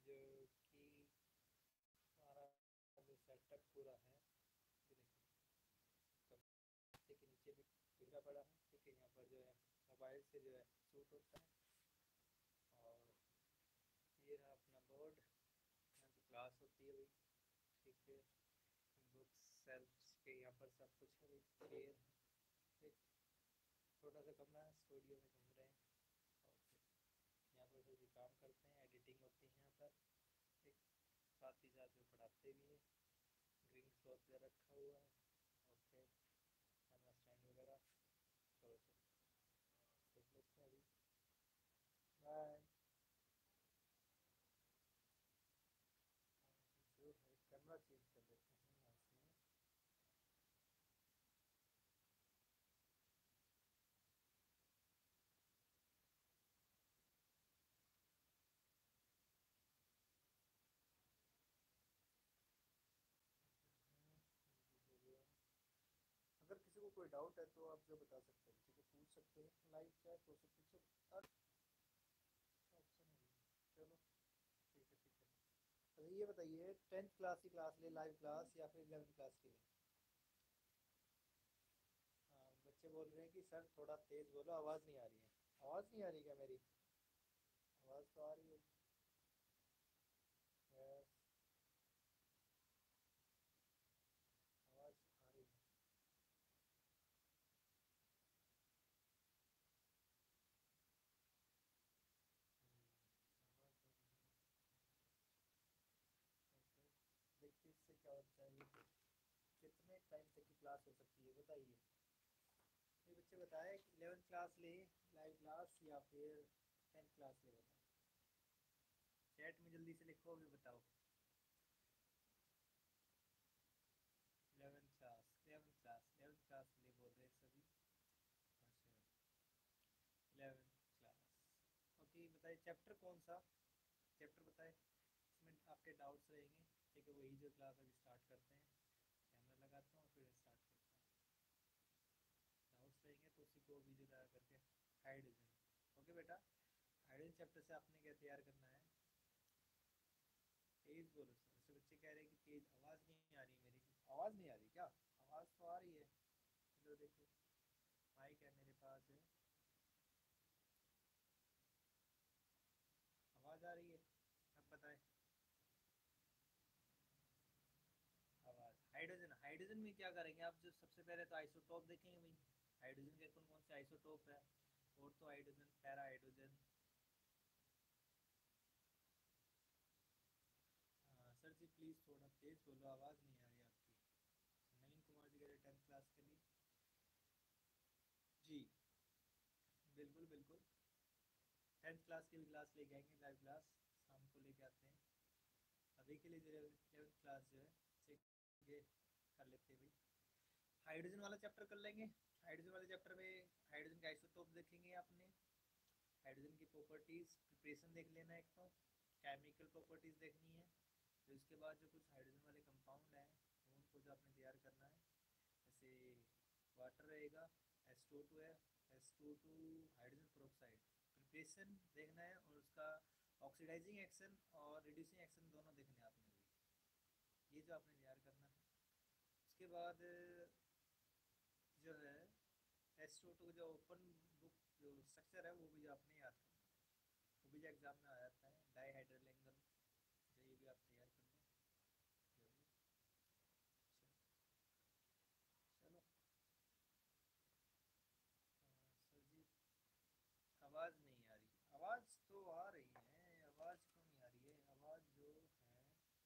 जो कि हमारा जो सेटअप पूरा है, ये देखिए कमरे के नीचे भी बिखरा पड़ा है। ठीक है, यहाँ पर जो है मोबाइल से जो है शूट होता है। और ये रहा अपना बोर्ड, यहाँ जो क्लास होती है भाई। ठीक है, बुक्स सेल्फ के यहाँ पर सब कुछ है भाई। चेयर, एक छोटा सा कमरा है, स्टूडियो में घूम रहे हैं। और यहाँ पर सभी काम करते हैं, एडिटिंग होती है यहाँ पर। एक साथ ही साथ जो पढ़ाते भी हैं। ग्रीन क्लॉथ वगैरह रखा हुआ है। ओके, कैमरा स्टैंड वगैरह। चलो चलो देख लेते हैं अभी। बाय। जो है कैमरा चेंज कर देते हैं यहाँ से। अगर किसी को कोई डाउट है तो आप जो बता सकते हैं, किसी को पूछ सकते हैं, लाइव चैट हो सकती है। ऑप्शन है। चलो ठीक है ठीक है। अच्छा ये बताइए, 10th क्लास की क्लास ले लाइव क्लास या फिर 11th क्लास की ले? हाँ, बच्चे बोल रहे हैं कि सर थोड़ा तेज बोलो, आवाज़ नहीं आ रही है। आवाज़ नहीं आ रही क्या मेरी? आवाज़ तो आ रही है। यस, आवाज़ आ रही है। आवाज़ आ रही है। ओके, देखिए इससे क्या होता है। ये कितने टाइम तक की क्लास हो सकती है बताइए? ये बच्चे बताए कि 11th क्लास ले लाइव क्लास या फिर 10th क्लास ले, बताओ चैट में जल्दी से लिखो, अभी बताओ। 11th class 11th class 11th class ले बोल रहे हैं सभी। अच्छा, 11th क्लास। ओके, बताइए चैप्टर कौन सा? चैप्टर बताए, इसमें आपके डाउट्स रहेंगे। ठीक है, वही जो क्लास अभी स्टार्ट करते हैं। कैमरा लगाता हूँ फिर स्टार्ट करता हूँ। डाउट्स रहेंगे तो उसी को भी जो लगा करके हाइड्रोजन। ओके बेटा, हाइड्रोजन चैप्टर से आपने क्या तैयार करना है? तेज बोलो सर, ऐसे बच्चे कह रहे हैं कि तेज आवाज़ नहीं आ रही मेरी। आवाज़ नहीं आ रही क्या? आवाज़ तो आ रही है। चलो देखो, माइक है मेरे पास है, आवाज़ आ रही है। अब बताएं। आवाज़ हाइड्रोजन, हाइड्रोजन में क्या करेंगे आप? जो सबसे पहले तो आइसोटोप देखेंगे भाई। हाइड्रोजन के कौन कौन से आइसोटोप है? और तो hydrogen, para hydrogen. Sir ji please थोड़ा तेज़ बोलो, आवाज़ नहीं आ रही आपकी। नवीन कुमार जी कह रहे 10th क्लास के लिए। जी बिल्कुल बिल्कुल, 10th क्लास की भी क्लास लेके आएंगे, लाइव क्लास शाम को लेके आते हैं। अभी के लिए जो 11th क्लास जो है ये कर लेते हैं भाई। हाइड्रोजन वाला चैप्टर कर लेंगे। हाइड्रोजन वाले चैप्टर में हाइड्रोजन का आइसोटोप देखेंगे आपने। हाइड्रोजन की प्रॉपर्टीज़ प्रिपरेशन देख लेना एक तो। केमिकल प्रॉपर्टीज़ देखनी है। फिर उसके बाद जो कुछ हाइड्रोजन वाले कंपाउंड हैं उनको जो आपने तैयार करना है। जैसे वाटर रहेगा, H2O है, H2O हाइड्रोजन पेरोक्साइड प्रिपरेशन देखना है। और उसका ऑक्सीडाइजिंग एक्शन और रिड्यूसिंग एक्शन दोनों देखने हैं आपने भी। ये जो आपने तैयार करना है। उसके बाद जो है H2O का जो ओपन बुक जो स्ट्रक्चर है वो भी जो आपने याद करना है। वो भी जो एग्जाम में आ जाता है, डाईहाइड्रल एंगल। जो ये भी आप तैयार कर लें जो भी। चलो सर जी आवाज़ नहीं आ रही। आवाज़ तो आ रही है, आवाज़ क्यों नहीं आ रही है? आवाज़ जो है,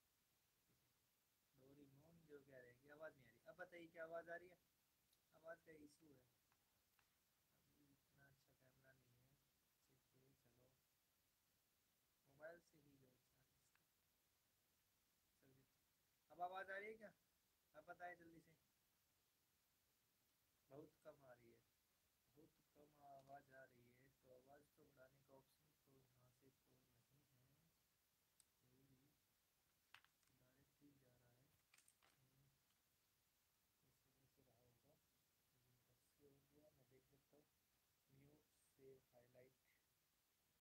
डोरीमोन जो कह रहे हैं कि आवाज़ नहीं आ रही। अब बताइए क्या आवाज़ आ रही है? आवाज़ का इशू है, अभी इतना अच्छा कैमरा नहीं है। ठीक है चलो, मोबाइल से ही जो चार्ज। चलिए अब आवाज़ आ रही है क्या? अब बताए जल्दी से।